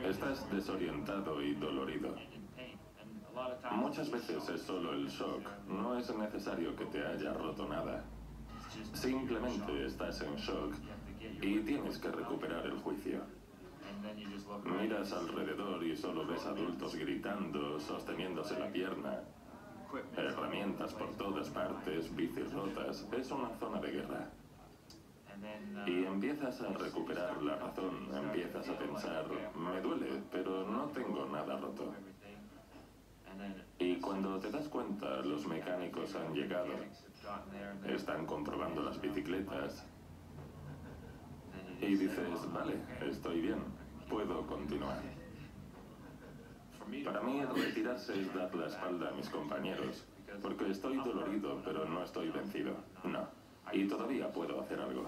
Estás desorientado y dolorido. Muchas veces es solo el shock. No es necesario que te haya roto nada. Simplemente estás en shock y tienes que recuperar el juicio. Miras alrededor y solo ves adultos gritando, sosteniéndose la pierna. Herramientas por todas partes, bicis rotas. Es una zona de guerra. Y empiezas a recuperar la razón, empiezas a pensar, me duele, pero no tengo nada roto. Y cuando te das cuenta, los mecánicos han llegado, están comprobando las bicicletas, y dices, vale, estoy bien, puedo continuar. Para mí, retirarse es dar la espalda a mis compañeros, porque estoy dolorido, pero no estoy vencido. No. Y todavía puedo hacer algo.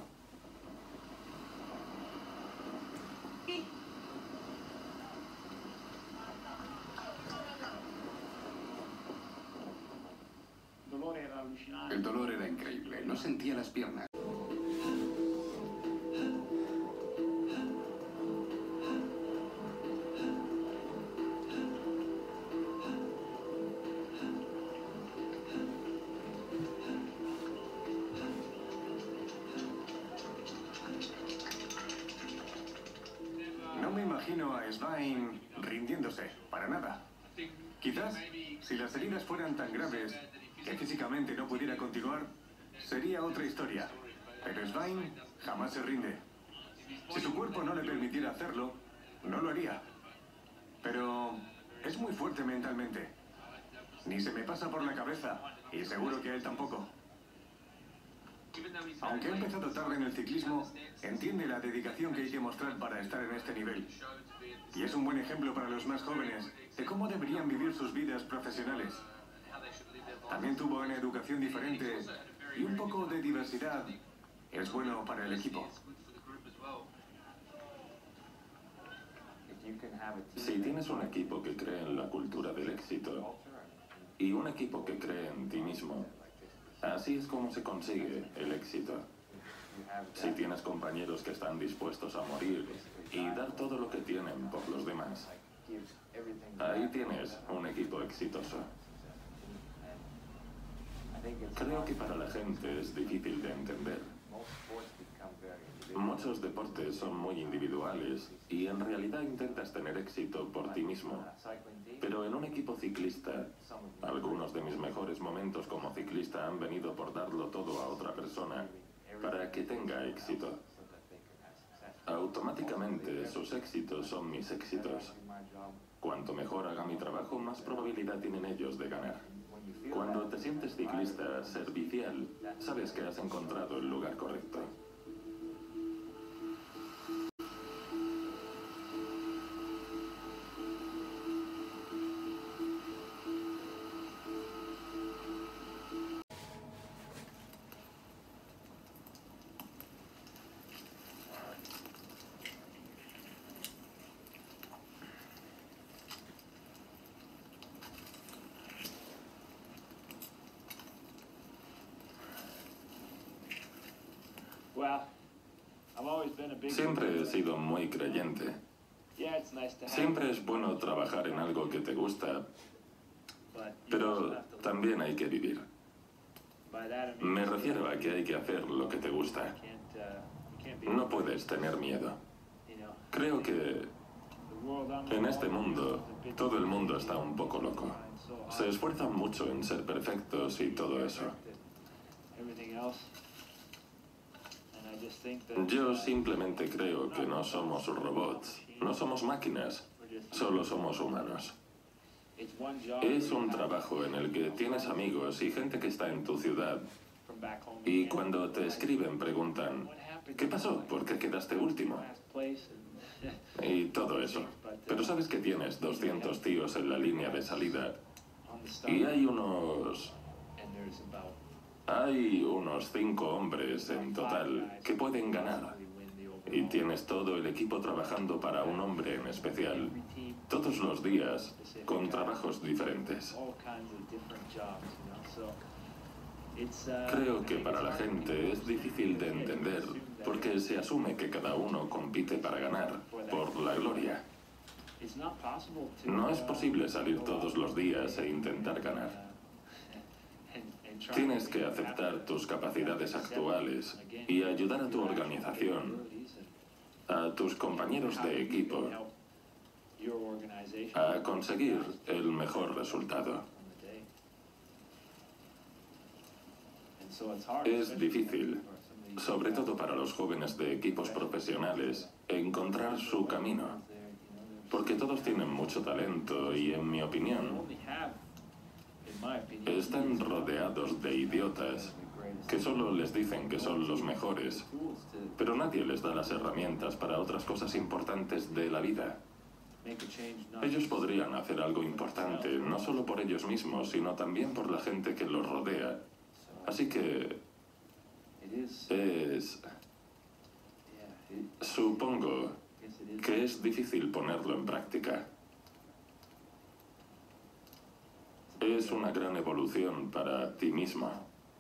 El dolor era increíble, no sentía las piernas. No me imagino a Svein rindiéndose, para nada. Quizás, si las heridas fueran tan graves que físicamente no pudiera continuar, sería otra historia. Pero Svein jamás se rinde. Si su cuerpo no le permitiera hacerlo, no lo haría. Pero es muy fuerte mentalmente. Ni se me pasa por la cabeza, y seguro que a él tampoco. Aunque ha empezado tarde en el ciclismo, entiende la dedicación que hay que mostrar para estar en este nivel. Y es un buen ejemplo para los más jóvenes de cómo deberían vivir sus vidas profesionales. También tuvo una educación diferente y un poco de diversidad es bueno para el equipo. Si tienes un equipo que cree en la cultura del éxito y un equipo que cree en ti mismo, así es como se consigue el éxito. Si tienes compañeros que están dispuestos a morir y dar todo lo que tienen por los demás, ahí tienes un equipo exitoso. Creo que para la gente es difícil de entender. Muchos deportes son muy individuales y en realidad intentas tener éxito por ti mismo. Pero en un equipo ciclista, algunos de mis mejores momentos como ciclista han venido por darlo todo a otra persona para que tenga éxito. Automáticamente sus éxitos son mis éxitos. Cuanto mejor haga mi trabajo, más probabilidad tienen ellos de ganar. Cuando te sientes ciclista servicial, sabes que has encontrado el lugar correcto. Siempre he sido muy creyente. Siempre es bueno trabajar en algo que te gusta, pero también hay que vivir. Me refiero a que hay que hacer lo que te gusta. No puedes tener miedo. Creo que en este mundo todo el mundo está un poco loco. Se esfuerzan mucho en ser perfectos y todo eso. Yo simplemente creo que no somos robots, no somos máquinas, solo somos humanos. Es un trabajo en el que tienes amigos y gente que está en tu ciudad y cuando te escriben preguntan, ¿qué pasó? ¿Por qué quedaste último? Y todo eso. Pero sabes que tienes 200 tíos en la línea de salida y hay unos 5 hombres en total que pueden ganar. Y tienes todo el equipo trabajando para un hombre en especial, todos los días, con trabajos diferentes. Creo que para la gente es difícil de entender, porque se asume que cada uno compite para ganar, por la gloria. No es posible salir todos los días e intentar ganar. Tienes que aceptar tus capacidades actuales y ayudar a tu organización, a tus compañeros de equipo, a conseguir el mejor resultado. Es difícil, sobre todo para los jóvenes de equipos profesionales, encontrar su camino, porque todos tienen mucho talento y, en mi opinión, están rodeados de idiotas que solo les dicen que son los mejores, pero nadie les da las herramientas para otras cosas importantes de la vida. Ellos podrían hacer algo importante, no solo por ellos mismos, sino también por la gente que los rodea. Así que supongo que es difícil ponerlo en práctica. Es una gran evolución para ti mismo.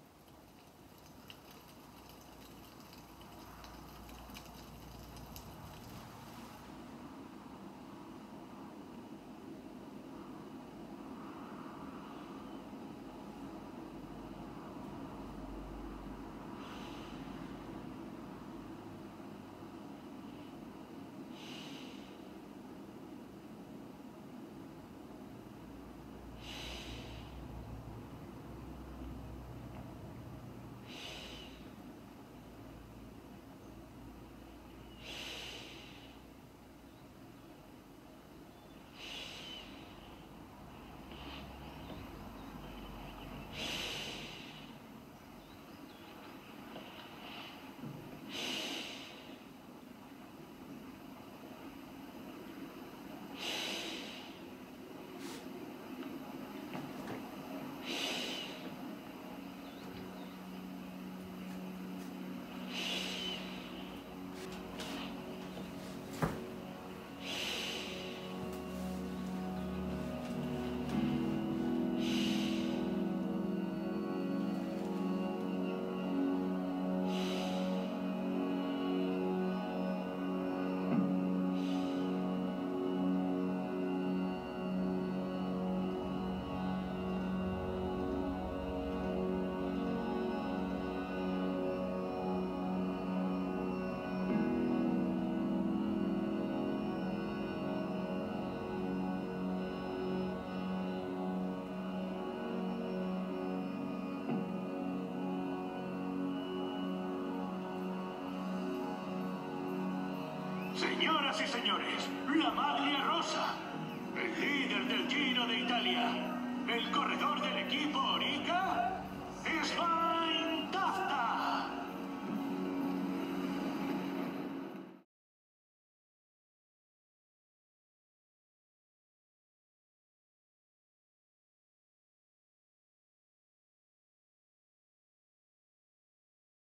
Señoras y señores, la Maglia Rosa, el líder del Giro de Italia, el corredor del equipo Orica, Svan